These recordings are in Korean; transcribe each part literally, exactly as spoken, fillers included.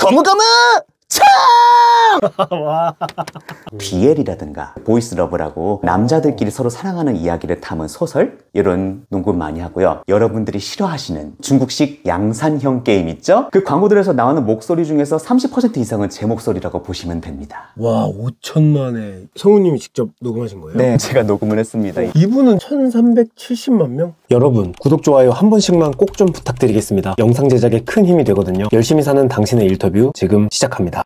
거무거무 참! 와. 비엘이라든가 보이스 러브라고 남자들끼리 서로 사랑하는 이야기를 담은 소설, 이런 녹음 많이 하고요. 여러분들이 싫어하시는 중국식 양산형 게임 있죠? 그 광고들에서 나오는 목소리 중에서 삼십 퍼센트 이상은 제 목소리라고 보시면 됩니다. 와, 오천만에 성우님이 직접 녹음하신 거예요? 네, 제가 녹음을 했습니다. 이분은 천삼백칠십만 명? 여러분, 구독, 좋아요 한 번씩만 꼭 좀 부탁드리겠습니다. 영상 제작에 큰 힘이 되거든요. 열심히 사는 당신의 인터뷰 지금 시작합니다.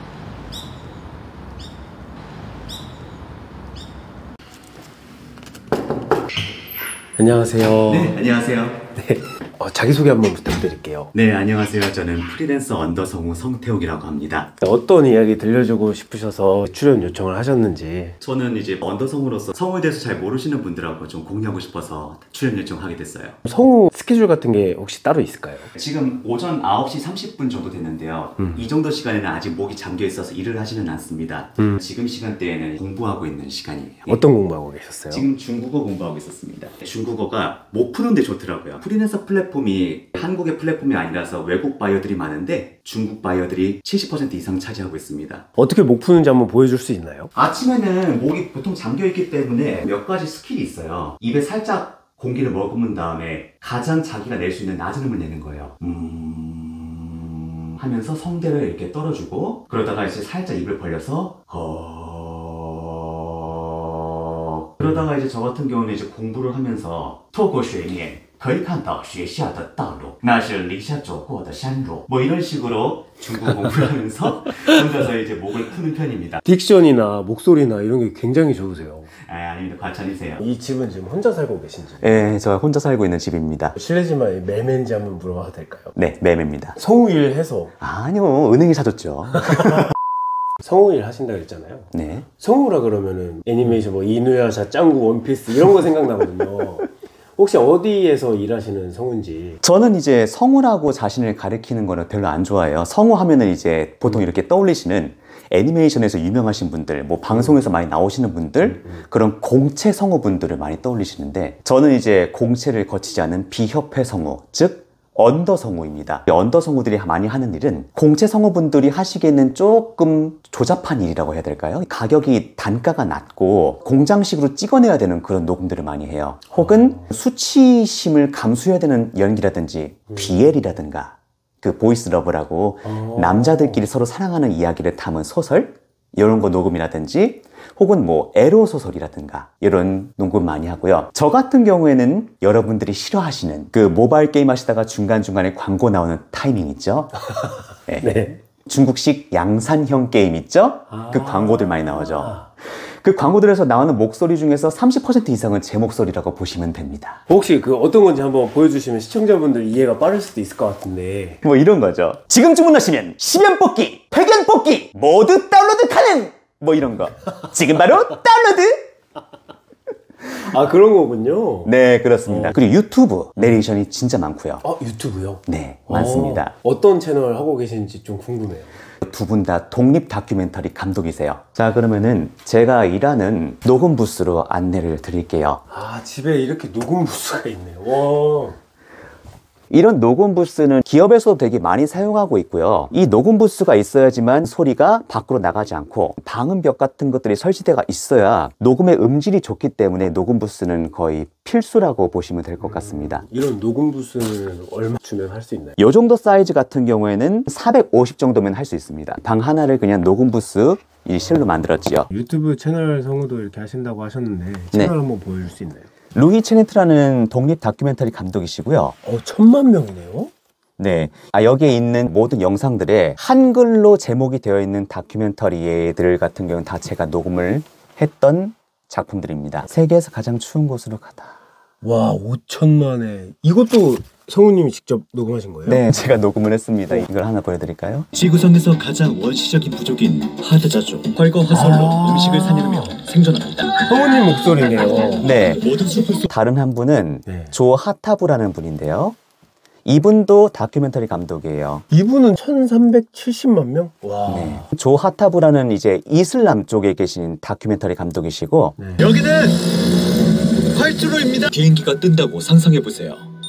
안녕하세요. 네, 안녕하세요. 네, 어, 자기소개 한번 부탁드릴게요. 네, 안녕하세요. 저는 프리랜서 언더성우 성태욱이라고 합니다. 어떤 이야기 들려주고 싶으셔서 출연 요청을 하셨는지. 저는 이제 언더성우로서 성우에 대해서 잘 모르시는 분들하고 좀 공유하고 싶어서 출연 요청하게 됐어요. 성우 스케줄 같은 게 혹시 따로 있을까요? 지금 오전 아홉 시 삼십 분 정도 됐는데요. 음. 이 정도 시간에는 아직 목이 잠겨 있어서 일을 하지는 않습니다. 음. 지금 시간대에는 공부하고 있는 시간이에요. 어떤 공부하고 계셨어요? 지금 중국어 공부하고 있었습니다. 중국어가 못 푸는데 좋더라고요. 프리랜서 플랫폼이 한국의 플랫폼이 아니라서 외국 바이어들이 많은데 중국 바이어들이 칠십 퍼센트 이상 차지하고 있습니다. 어떻게 목 푸는지 한번 보여줄 수 있나요? 아침에는 목이 보통 잠겨있기 때문에 몇 가지 스킬이 있어요. 입에 살짝 공기를 머금은 다음에 가장 자기가 낼 수 있는 낮은 음을 내는 거예요. 음... 하면서 성대를 이렇게 떨어주고, 그러다가 이제 살짝 입을 벌려서 어... 그러다가 이제 저 같은 경우는 이제 공부를 하면서 토고学年可以看到学校的道路那是离下走过的山路뭐 이런 식으로 중국 공부를 하면서 혼자서 이제 목을 푸는 편입니다. 딕션이나 목소리나 이런 게 굉장히 좋으세요. 아, 아닙니다. 과찬이세요. 이 집은 지금 혼자 살고 계신지? 네, 저 혼자 살고 있는 집입니다. 실례지만 매매인지 한번 물어봐도 될까요? 네, 매매입니다. 성우일 해서? 아니요, 은행이 사줬죠. 성우일 하신다 그랬잖아요. 네. 성우라 그러면은 애니메이션 뭐 이누야샤, 짱구, 원피스 이런 거 생각나거든요. 혹시 어디에서 일하시는 성우인지? 저는 이제 성우라고 자신을 가리키는 거는 별로 안 좋아해요. 성우 하면은 이제 보통 이렇게 떠올리시는 애니메이션에서 유명하신 분들, 뭐 방송에서 많이 나오시는 분들, 그런 공채 성우분들을 많이 떠올리시는데, 저는 이제 공채를 거치지 않은 비협회 성우, 즉 언더 성우입니다. 언더 성우들이 많이 하는 일은 공채 성우분들이 하시기에는 조금 조잡한 일이라고 해야 될까요? 가격이 단가가 낮고 공장식으로 찍어내야 되는 그런 녹음들을 많이 해요. 혹은 수치심을 감수해야 되는 연기라든지 비엘이라든가 그 보이스 러브라고 남자들끼리 서로 사랑하는 이야기를 담은 소설, 이런 거 녹음이라든지 혹은 뭐 에로 소설이라든가 이런 녹음 많이 하고요. 저 같은 경우에는 여러분들이 싫어하시는 그 모바일 게임 하시다가 중간중간에 광고 나오는 타이밍 있죠? 네. 네. 중국식 양산형 게임 있죠? 아 그 광고들 많이 나오죠. 그 광고들에서 나오는 목소리 중에서 삼십 퍼센트 이상은 제 목소리라고 보시면 됩니다. 혹시 그 어떤 건지 한번 보여주시면 시청자분들 이해가 빠를 수도 있을 것 같은데. 뭐 이런 거죠. 지금 주문하시면 십 연 뽑기, 백 연 뽑기 모두 다운로드 가능! 뭐 이런 거. 지금 바로 다운로드! 아, 그런 거군요. 네, 그렇습니다. 어. 그리고 유튜브 내레이션이 진짜 많고요. 아, 유튜브요? 네, 많습니다. 어, 어떤 채널 하고 계신지 좀 궁금해요. 두 분 다 독립 다큐멘터리 감독이세요. 자, 그러면은 제가 일하는 녹음 부스로 안내를 드릴게요. 아, 집에 이렇게 녹음 부스가 있네요. 와. 이런 녹음 부스는 기업에서도 되게 많이 사용하고 있고요. 이 녹음 부스가 있어야지만 소리가 밖으로 나가지 않고 방음벽 같은 것들이 설치되어 있어야 녹음의 음질이 좋기 때문에 녹음 부스는 거의 필수라고 보시면 될 것 같습니다. 음, 이런 녹음 부스는 얼마 주면 할 수 있나요? 이 정도 사이즈 같은 경우에는 사백오십 정도면 할 수 있습니다. 방 하나를 그냥 녹음 부스 이 실로 만들었지요. 유튜브 채널 성우도 이렇게 하신다고 하셨는데 채널 네. 한번 보여줄 수 있나요? 루이 체네트라는 독립 다큐멘터리 감독이시고요. 어, 천만 명이네요? 네. 아, 여기에 있는 모든 영상들에 한글로 제목이 되어 있는 다큐멘터리들 같은 경우는 다 제가 녹음을 했던 작품들입니다. 세계에서 가장 추운 곳으로 가다. 와, 오천만에. 이것도 성우님이 직접 녹음하신 거예요? 네, 제가 녹음을 했습니다. 이걸 하나 보여드릴까요? 지구상에서 가장 원시적인 부족인 하드자족 활과 화살로 아 음식을 사냥하며 생존합니다. 성우님 목소리네요. 네. 모든 숲을 속... 다른 한 분은 네. 조 하타부라는 분인데요. 이분도 다큐멘터리 감독이에요. 이분은 천삼백칠십만 명? 와. 네. 조 하타부라는 이제 이슬람 쪽에 계신 다큐멘터리 감독이시고 네. 여기는 활주로입니다. 비행기가 뜬다고 상상해보세요.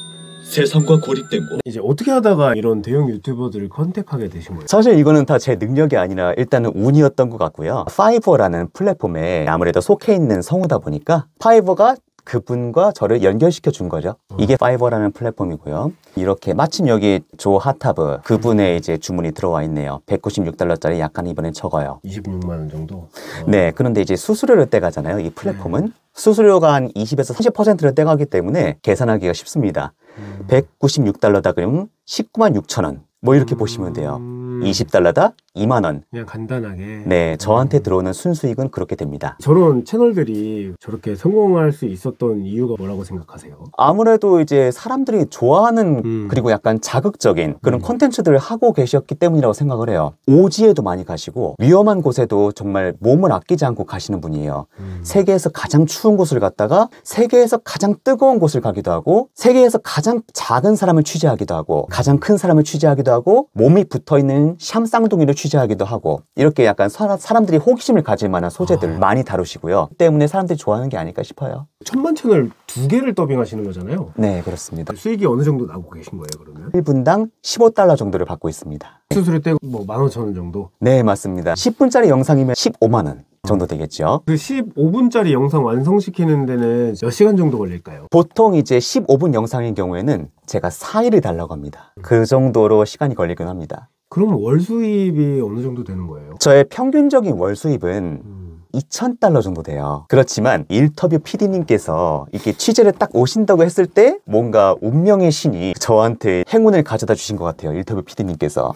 세상과 고립된 곳. 이제 어떻게 하다가 이런 대형 유튜버들을 컨택하게 되신 거예요? 사실 이거는 다 제 능력이 아니라 일단은 운이었던 것 같고요. 파이버라는 플랫폼에 아무래도 속해 있는 성우다 보니까 파이버가 그분과 저를 연결시켜 준 거죠. 이게 파이버라는 플랫폼이고요. 이렇게 마침 여기 조 핫타브 그분의 이제 주문이 들어와 있네요. 백구십육 달러짜리 약간 이번엔 적어요. 이십육만 원 정도? 네, 그런데 이제 수수료를 떼가잖아요. 이 플랫폼은. 네. 수수료가 한 이십에서 삼십 퍼센트를 떼가기 때문에 계산하기가 쉽습니다. 음. 백구십육 달러다 그러면 십구만 육천 원. 뭐 이렇게 음. 보시면 돼요. 이십 달러다 이만 원. 그냥 간단하게. 네, 저한테 들어오는 순수익은 그렇게 됩니다. 저런 채널들이 저렇게 성공할 수 있었던 이유가 뭐라고 생각하세요? 아무래도 이제 사람들이 좋아하는 음. 그리고 약간 자극적인 그런 콘텐츠들을 음. 하고 계셨기 때문이라고 생각을 해요. 오지에도 많이 가시고 위험한 곳에도 정말 몸을 아끼지 않고 가시는 분이에요. 음. 세계에서 가장 추운 곳을 갔다가 세계에서 가장 뜨거운 곳을 가기도 하고 세계에서 가장 작은 사람을 취재하기도 하고 가장 큰 사람을 취재하기도 하고 몸이 붙어있는 샴 쌍둥이를 취재하기도 하고 이렇게 약간 사, 사람들이 호기심을 가질 만한 소재들을 아. 많이 다루시고요. 때문에 사람들이 좋아하는 게 아닐까 싶어요. 천만 채널 두 개를 더빙하시는 거잖아요. 네, 그렇습니다. 수익이 어느 정도 나오고 계신 거예요, 그러면? 일 분당 십오 달러 정도를 받고 있습니다. 수수료 떼고 뭐 만 오천 원 정도? 네, 맞습니다. 십 분짜리 영상이면 십오만 원 정도 되겠죠. 그 십오 분짜리 영상 완성시키는 데는 몇 시간 정도 걸릴까요? 보통 이제 십오 분 영상인 경우에는 제가 사 일을 달라고 합니다. 그 정도로 시간이 걸리긴 합니다. 그럼 월 수입이 어느 정도 되는 거예요? 저의 평균적인 월 수입은 음. 이천 달러 정도 돼요. 그렇지만 인터뷰 피디님께서 이렇게 취재를 딱 오신다고 했을 때 뭔가 운명의 신이 저한테 행운을 가져다 주신 것 같아요. 인터뷰 피디님께서.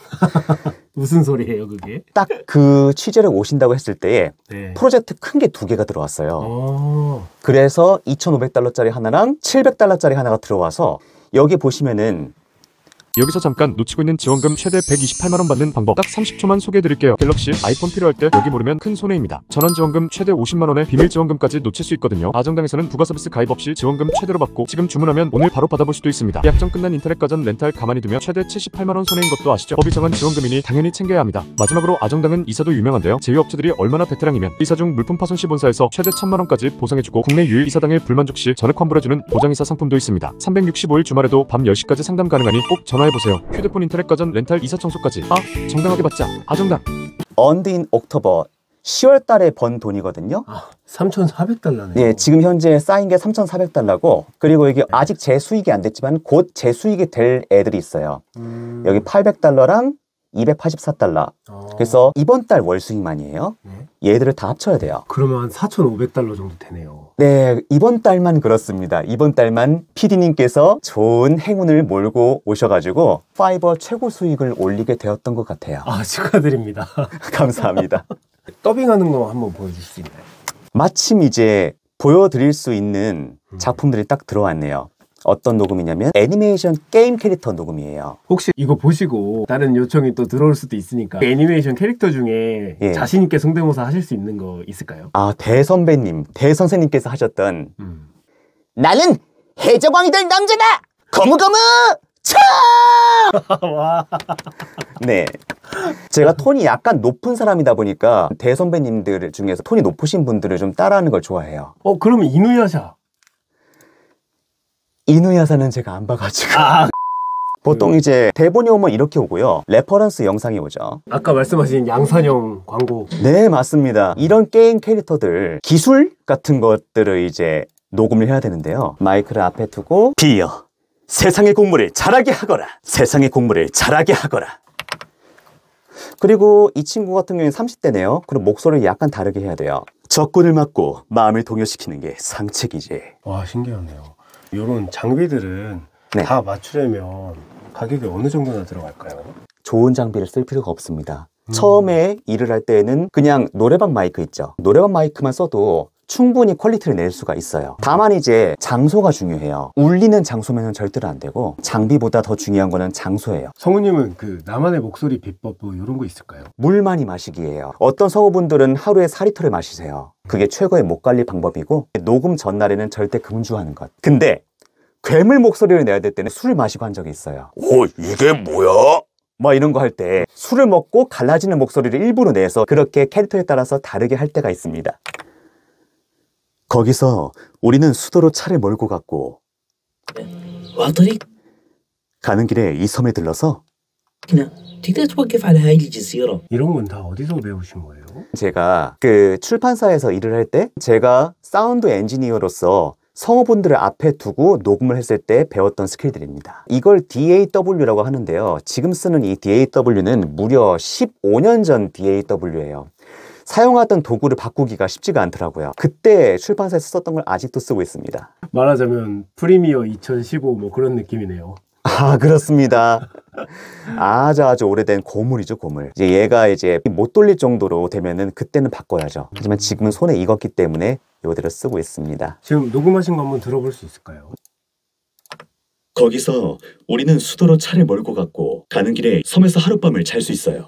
무슨 소리예요, 그게? 딱 그 취재를 오신다고 했을 때에 네. 프로젝트 큰 게 두 개가 들어왔어요. 오. 그래서 이천오백 달러짜리 하나랑 칠백 달러짜리 하나가 들어와서 여기 보시면은 여기서 잠깐 놓치고 있는 지원금 최대 백이십팔만 원 받는 방법 딱 삼십 초만 소개해드릴게요. 갤럭시, 아이폰 필요할 때 여기 모르면 큰 손해입니다. 전원 지원금 최대 오십만 원에 비밀 지원금까지 놓칠 수 있거든요. 아정당에서는 부가 서비스 가입 없이 지원금 최대로 받고 지금 주문하면 오늘 바로 받아볼 수도 있습니다. 계약전 끝난 인터넷 가전 렌탈 가만히 두면 최대 칠십팔만 원 손해인 것도 아시죠? 법이 정한 지원금이니 당연히 챙겨야 합니다. 마지막으로 아정당은 이사도 유명한데요. 제휴업체들이 얼마나 베테랑이면 이사 중 물품 파손 시 본사에서 최대 천만 원까지 보상해주고 국내 유일 이사 당일 불만족 시 전액 환불해주는 보장이사 상품도 있습니다. 삼백육십오 일 주말에도 밤 열 시까지 상담 가능하니 꼭 전화해보세요. 휴대폰 인터넷 가전 렌탈 이사 청소까지 아 정당하게 받자. 아정당. 언드 인 옥토버 시월 달에 번 돈이거든요. 아, 삼천사백 달러네요. 네, 지금 현재 쌓인 게 삼천사백 달러고 그리고 이게 아직 재수익이 안 됐지만 곧 재수익이 될 애들이 있어요. 음... 여기 팔백 달러랑 이백팔십사 달러. 어... 그래서 이번 달 월 수익만이에요. 네? 얘들을 다 합쳐야 돼요. 그러면 한 사천오백 달러 정도 되네요. 네, 이번 달만 그렇습니다. 이번 달만 피디님께서 좋은 행운을 몰고 오셔가지고 파이버 최고 수익을 올리게 되었던 것 같아요. 아, 축하드립니다. 감사합니다. 더빙하는 거 한번 보여줄 수 있나요? 마침 이제 보여드릴 수 있는 작품들이 딱 들어왔네요. 어떤 녹음이냐면 애니메이션 게임 캐릭터 녹음이에요. 혹시 이거 보시고 다른 요청이 또 들어올 수도 있으니까 애니메이션 캐릭터 중에 예. 자신 있게 성대모사 하실 수 있는 거 있을까요? 아, 대선배님, 대선생님께서 하셨던 음. 나는 해적왕이 될 남자다! 거무거무! 차! 와. 네. 제가 톤이 약간 높은 사람이다 보니까 대선배님들 중에서 톤이 높으신 분들을 좀 따라하는 걸 좋아해요. 어, 그러면 이누야샤. 이누야사는 제가 안 봐가지고. 아. 보통 이제 대본이 오면 이렇게 오고요. 레퍼런스 영상이 오죠. 아까 말씀하신 양산형 광고. 네, 맞습니다. 이런 게임 캐릭터들, 기술 같은 것들을 이제 녹음을 해야 되는데요. 마이크를 앞에 두고 비어 세상의 공물을 잘하게 하거라. 세상의 공물을 잘하게 하거라. 그리고 이 친구 같은 경우는 삼십 대네요. 그럼 목소리를 약간 다르게 해야 돼요. 적군을 맞고 마음을 동요시키는 게 상책이지. 와, 신기하네요. 이런 장비들은 네. 다 맞추려면 가격이 어느 정도나 들어갈까요? 좋은 장비를 쓸 필요가 없습니다. 음. 처음에 일을 할 때는 그냥 노래방 마이크 있죠. 노래방 마이크만 써도 충분히 퀄리티를 낼 수가 있어요. 다만 이제 장소가 중요해요. 울리는 장소면 절대로 안 되고 장비보다 더 중요한 거는 장소예요. 성우님은 그 나만의 목소리 비법 뭐 이런 거 있을까요? 물 많이 마시기예요. 어떤 성우분들은 하루에 사 리터를 마시세요. 그게 최고의 목 관리 방법이고 녹음 전날에는 절대 금주하는 것. 근데 괴물 목소리를 내야 될 때는 술을 마시고 한 적이 있어요. 오, 이게 뭐야? 뭐 이런 거 할 때 술을 먹고 갈라지는 목소리를 일부러 내서 그렇게 캐릭터에 따라서 다르게 할 때가 있습니다. 거기서 우리는 수도로 차를 몰고 갔고 와더리 가는 길에 이 섬에 들러서 هنا تقدر توقف على هاي الجزيرة. 이런 건 다 어디서 배우신 거예요? 제가 그 출판사에서 일을 할 때 제가 사운드 엔지니어로서 성우분들을 앞에 두고 녹음을 했을 때 배웠던 스킬들입니다. 이걸 디에이더블유라고 하는데요. 지금 쓰는 이 디에이더블유는 무려 십오 년 전 디에이더블유예요. 사용하던 도구를 바꾸기가 쉽지가 않더라고요. 그때 출판사에서 썼던 걸 아직도 쓰고 있습니다. 말하자면 프리미어 이천십오 뭐 그런 느낌이네요. 아, 그렇습니다. 아주 아주 오래된 고물이죠, 고물. 이제 얘가 이제 못 돌릴 정도로 되면은 그때는 바꿔야죠. 하지만 지금은 손에 익었기 때문에 이대로 쓰고 있습니다. 지금 녹음하신 거 한번 들어볼 수 있을까요? 거기서 우리는 수도로 차를 몰고 갔고 가는 길에 섬에서 하룻밤을 잘 수 있어요.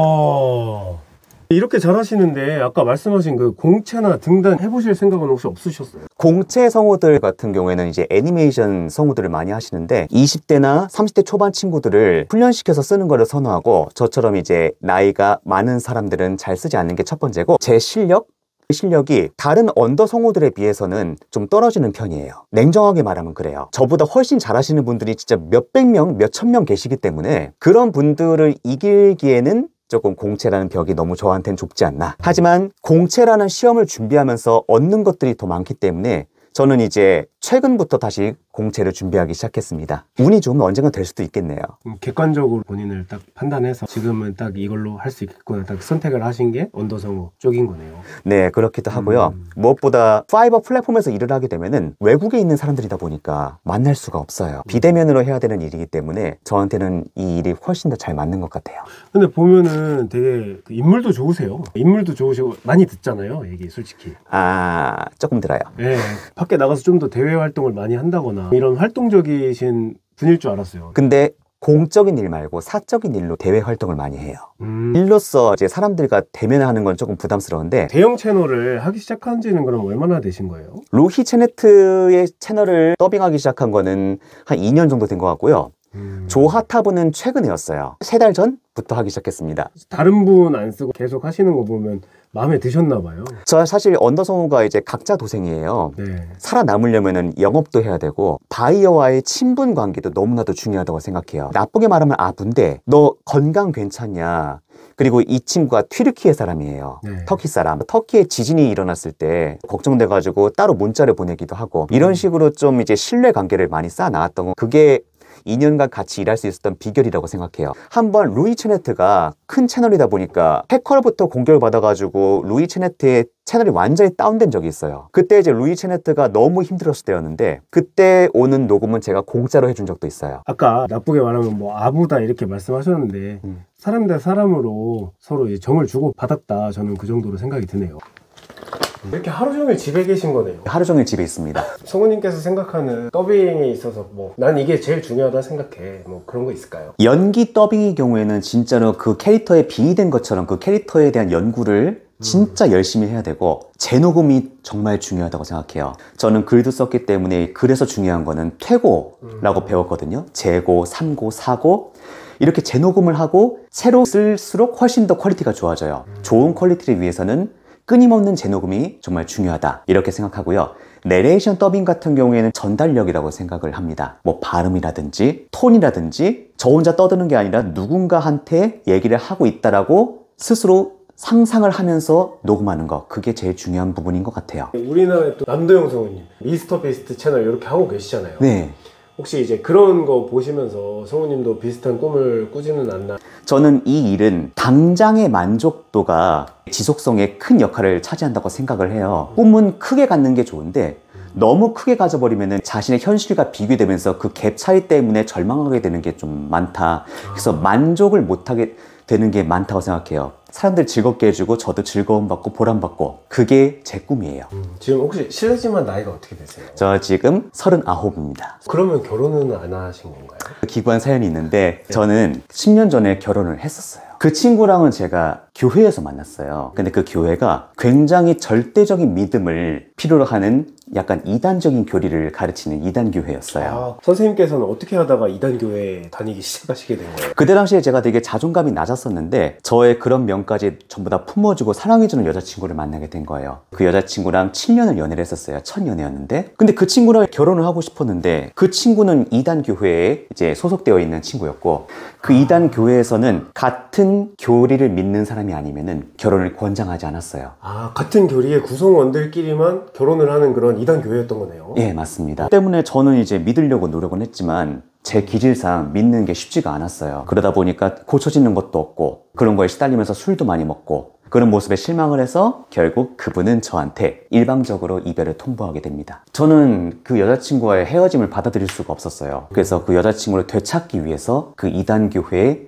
와, 이렇게 잘하시는데 아까 말씀하신 그 공채나 등단 해보실 생각은 혹시 없으셨어요? 공채 성우들 같은 경우에는 이제 애니메이션 성우들을 많이 하시는데 이십 대나 삼십 대 초반 친구들을 훈련시켜서 쓰는 거를 선호하고, 저처럼 이제 나이가 많은 사람들은 잘 쓰지 않는 게 첫 번째고, 제 실력? 실력이 다른 언더 성우들에 비해서는 좀 떨어지는 편이에요. 냉정하게 말하면 그래요. 저보다 훨씬 잘하시는 분들이 진짜 몇백 명, 몇천 명 계시기 때문에 그런 분들을 이기기에는 조금 공채라는 벽이 너무 저한테는 좁지 않나. 하지만 공채라는 시험을 준비하면서 얻는 것들이 더 많기 때문에 저는 이제 최근부터 다시 공채를 준비하기 시작했습니다. 운이 좋으면 언젠가 될 수도 있겠네요. 음, 객관적으로 본인을 딱 판단해서 지금은 딱 이걸로 할 수 있겠구나 딱 선택을 하신 게 언더성우 쪽인 거네요. 네, 그렇기도 하고요. 음. 무엇보다 파이버 플랫폼에서 일을 하게 되면은 외국에 있는 사람들이다 보니까 만날 수가 없어요. 비대면으로 해야 되는 일이기 때문에 저한테는 이 일이 훨씬 더 잘 맞는 것 같아요. 근데 보면은 되게 그 인물도 좋으세요. 인물도 좋으시고 많이 듣잖아요, 얘기 솔직히. 아, 조금 들어요. 네, 밖에 나가서 좀 더 대외 활동을 많이 한다거나 이런 활동적이신 분일 줄 알았어요. 근데 공적인 일 말고 사적인 일로 대외 활동을 많이 해요. 음. 일로서 이제 사람들과 대면을 하는 건 조금 부담스러운데, 대형 채널을 하기 시작한 지는 그럼 얼마나 되신 거예요? 루히 체네트의 채널을 더빙하기 시작한 거는 한 이 년 정도 된 것 같고요. 음. 조하타브는 최근이었어요. 세 달 전부터 하기 시작했습니다. 다른 분 안 쓰고 계속 하시는 거 보면 마음에 드셨나 봐요. 저 사실 언더성우가 이제 각자 도생이에요. 네. 살아남으려면은 영업도 해야 되고 바이어와의 친분 관계도 너무나도 중요하다고 생각해요. 나쁘게 말하면 아픈데 너 건강 괜찮냐? 그리고 이 친구가 튀르키예 사람이에요. 네. 터키 사람. 터키에 지진이 일어났을 때 걱정돼가지고 따로 문자를 보내기도 하고, 이런 식으로 좀 이제 신뢰 관계를 많이 쌓아 나왔던 거, 그게 이 년간 같이 일할 수 있었던 비결이라고 생각해요. 한번 루이 체네트가 큰 채널이다 보니까 해커로부터 공격을 받아가지고 루이 체네트의 채널이 완전히 다운된 적이 있어요. 그때 이제 루이 체네트가 너무 힘들었을 때였는데, 그때 오는 녹음은 제가 공짜로 해준 적도 있어요. 아까 나쁘게 말하면 뭐 아부다 이렇게 말씀하셨는데 음. 사람 대 사람으로 서로 이제 정을 주고 받았다, 저는 그 정도로 생각이 드네요. 이렇게 하루 종일 집에 계신 거네요. 하루 종일 집에 있습니다. 성우님께서 생각하는 더빙에 있어서 뭐 난 이게 제일 중요하다 생각해, 뭐 그런 거 있을까요? 연기 더빙의 경우에는 진짜로 그 캐릭터에 빙의된 것처럼 그 캐릭터에 대한 연구를 진짜 열심히 해야 되고, 재녹음이 정말 중요하다고 생각해요. 저는 글도 썼기 때문에 그래서 중요한 거는 퇴고라고 음. 배웠거든요. 재고, 삼고, 사고, 이렇게 재녹음을 하고 새로 쓸수록 훨씬 더 퀄리티가 좋아져요. 음. 좋은 퀄리티를 위해서는 끊임없는 재녹음이 정말 중요하다, 이렇게 생각하고요. 내레이션 더빙 같은 경우에는 전달력이라고 생각을 합니다. 뭐 발음이라든지 톤이라든지 저 혼자 떠드는 게 아니라 누군가한테 얘기를 하고 있다라고 스스로 상상을 하면서 녹음하는 거, 그게 제일 중요한 부분인 것 같아요. 우리나라의 또 남도영 성우님 미스터 비스트 채널 이렇게 하고 계시잖아요. 네. 혹시 이제 그런 거 보시면서 성우님도 비슷한 꿈을 꾸지는 않나? 저는 이 일은 당장의 만족도가 지속성에 큰 역할을 차지한다고 생각을 해요. 꿈은 크게 갖는 게 좋은데 너무 크게 가져버리면 자신의 현실과 비교되면서 그 갭 차이 때문에 절망하게 되는 게 좀 많다. 그래서 만족을 못하게 되는 게 많다고 생각해요. 사람들 즐겁게 해주고 저도 즐거움 받고 보람 받고, 그게 제 꿈이에요. 음, 지금 혹시 실례지만 나이가 어떻게 되세요? 저 지금 서른아홉입니다. 그러면 결혼은 안 하신 건가요? 기구한 사연이 있는데, 저는 십 년 전에 결혼을 했었어요. 그 친구랑은 제가 교회에서 만났어요. 근데 그 교회가 굉장히 절대적인 믿음을 필요로 하는 약간 이단적인 교리를 가르치는 이단교회였어요. 아, 선생님께서는 어떻게 하다가 이단교회 다니기 시작하시게 된 거예요? 그때 당시에 제가 되게 자존감이 낮았었는데 저의 그런 면까지 전부 다 품어주고 사랑해주는 여자친구를 만나게 된 거예요. 그 여자친구랑 칠 년을 연애를 했었어요. 첫 연애였는데, 근데 그 친구랑 결혼을 하고 싶었는데 그 친구는 이단교회에 이제 소속되어 있는 친구였고, 그 이단교회에서는 같은 교리를 믿는 사람이 아니면은 결혼을 권장하지 않았어요. 아, 같은 교리의 구성원들끼리만 결혼을 하는 그런 이단교회였던 거네요. 예, 맞습니다. 때문에 저는 이제 믿으려고 노력은 했지만 제 기질상 믿는 게 쉽지가 않았어요. 그러다 보니까 고쳐지는 것도 없고 그런 거에 시달리면서 술도 많이 먹고 그런 모습에 실망을 해서 결국 그분은 저한테 일방적으로 이별을 통보하게 됩니다. 저는 그 여자친구와의 헤어짐을 받아들일 수가 없었어요. 그래서 그 여자친구를 되찾기 위해서 그 이단교회의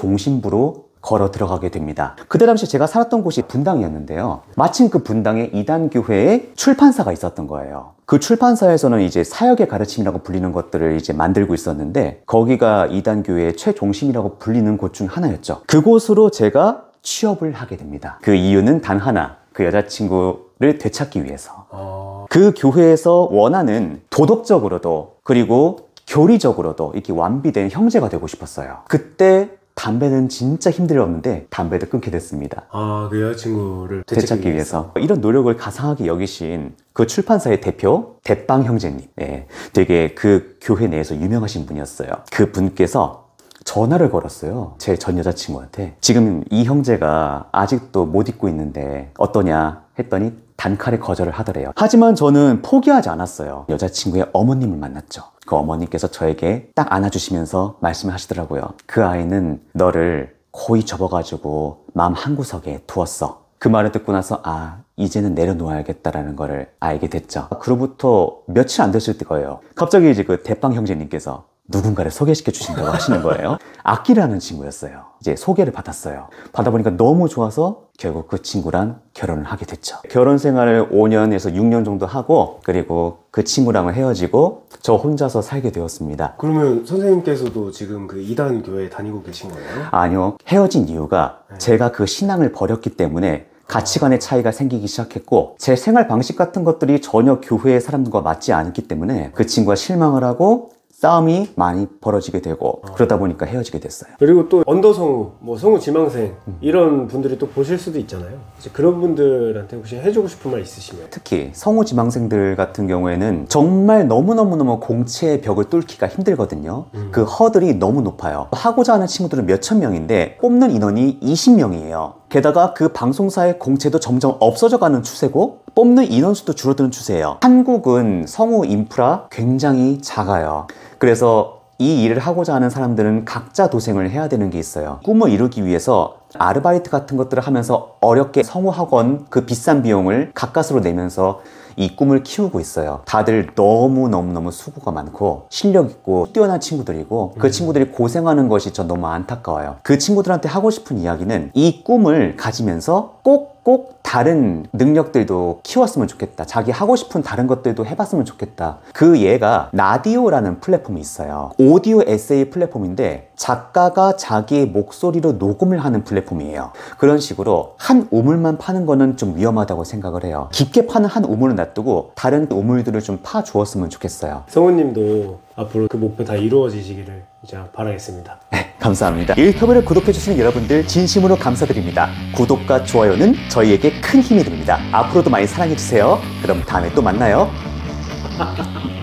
최종신부로 걸어 들어가게 됩니다. 그때 당시 제가 살았던 곳이 분당이었는데요. 마침 그 분당에 이단교회의 출판사가 있었던 거예요. 그 출판사에서는 이제 사역의 가르침이라고 불리는 것들을 이제 만들고 있었는데 거기가 이단교회의 최종심이라고 불리는 곳 중 하나였죠. 그곳으로 제가 취업을 하게 됩니다. 그 이유는 단 하나, 그 여자친구를 되찾기 위해서. 아... 그 교회에서 원하는 도덕적으로도 그리고 교리적으로도 이렇게 완비된 형제가 되고 싶었어요. 그때 담배는 진짜 힘들었는데 담배도 끊게 됐습니다. 아, 그 여자친구를 되찾기, 되찾기 위해서. 이런 노력을 가상하게 여기신 그 출판사의 대표 대빵 형제님, 예, 되게 그 교회 내에서 유명하신 분이었어요. 그 분께서 전화를 걸었어요. 제 전 여자친구한테. 지금 이 형제가 아직도 못 잊고 있는데 어떠냐 했더니 단칼에 거절을 하더래요. 하지만 저는 포기하지 않았어요. 여자친구의 어머님을 만났죠. 그 어머님께서 저에게 딱 안아주시면서 말씀을 하시더라고요. 그 아이는 너를 고이 접어가지고 마음 한구석에 두었어. 그 말을 듣고 나서 아, 이제는 내려놓아야겠다라는 거를 알게 됐죠. 그로부터 며칠 안 됐을 거예요. 갑자기 이제 그 대빵 형제님께서 누군가를 소개시켜 주신다고 하시는 거예요. 악기라는 친구였어요. 이제 소개를 받았어요. 받아보니까 너무 좋아서 결국 그 친구랑 결혼을 하게 됐죠. 결혼 생활을 오 년에서 육 년 정도 하고 그리고 그 친구랑은 헤어지고 저 혼자서 살게 되었습니다. 그러면 선생님께서도 지금 그 이단 교회에 다니고 계신 거예요? 아니요. 헤어진 이유가 네. 제가 그 신앙을 버렸기 때문에 가치관의 차이가 생기기 시작했고 제 생활 방식 같은 것들이 전혀 교회의 사람들과 맞지 않았기 때문에 그 친구가 실망을 하고 싸움이 많이 벌어지게 되고 그러다 보니까 헤어지게 됐어요. 그리고 또 언더성우, 뭐 성우 지망생 이런 분들이 또 보실 수도 있잖아요. 이제 그런 분들한테 혹시 해주고 싶은 말 있으시면? 특히 성우 지망생들 같은 경우에는 정말 너무너무너무 공채의 벽을 뚫기가 힘들거든요. 음. 그 허들이 너무 높아요. 하고자 하는 친구들은 몇천 명인데 뽑는 인원이 이십 명이에요. 게다가 그 방송사의 공채도 점점 없어져가는 추세고 뽑는 인원수도 줄어드는 추세예요. 한국은 성우 인프라 굉장히 작아요. 그래서 이 일을 하고자 하는 사람들은 각자 도생을 해야 되는 게 있어요. 꿈을 이루기 위해서 아르바이트 같은 것들을 하면서 어렵게 성우학원 그 비싼 비용을 가까스로 내면서 이 꿈을 키우고 있어요. 다들 너무너무너무 수고가 많고 실력 있고 뛰어난 친구들이고 그 친구들이 고생하는 것이 전 너무 안타까워요. 그 친구들한테 하고 싶은 이야기는 이 꿈을 가지면서 꼭 꼭 다른 능력들도 키웠으면 좋겠다. 자기 하고 싶은 다른 것들도 해봤으면 좋겠다. 그 예가 라디오라는 플랫폼이 있어요. 오디오 에세이 플랫폼인데 작가가 자기의 목소리로 녹음을 하는 플랫폼이에요. 그런 식으로 한 우물만 파는 거는 좀 위험하다고 생각을 해요. 깊게 파는 한 우물은 놔두고 다른 우물들을 좀 파주었으면 좋겠어요. 성우님도 앞으로 그 목표 다 이루어지시기를 이제 바라겠습니다. 네, 감사합니다. 일터뷰를 구독해주시는 여러분들 진심으로 감사드립니다. 구독과 좋아요는 저희에게 큰 힘이 됩니다. 앞으로도 많이 사랑해주세요. 그럼 다음에 또 만나요.